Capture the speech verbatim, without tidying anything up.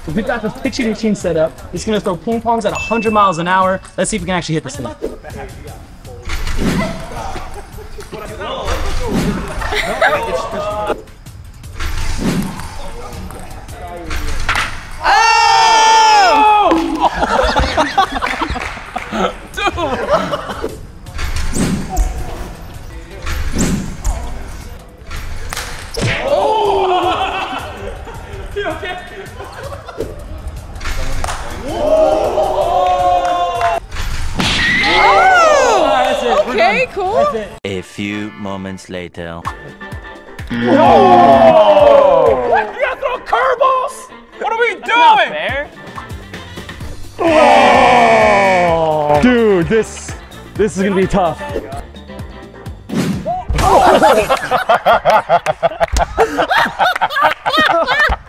We've got the pitching machine set up. It's gonna throw ping pongs at one hundred miles an hour. Let's see if we can actually hit this thing. Okay, cool. A few moments later. Whoa! What? You gotta throw curveballs? What are we doing? Oh. Dude, this this is gonna be tough. Oh.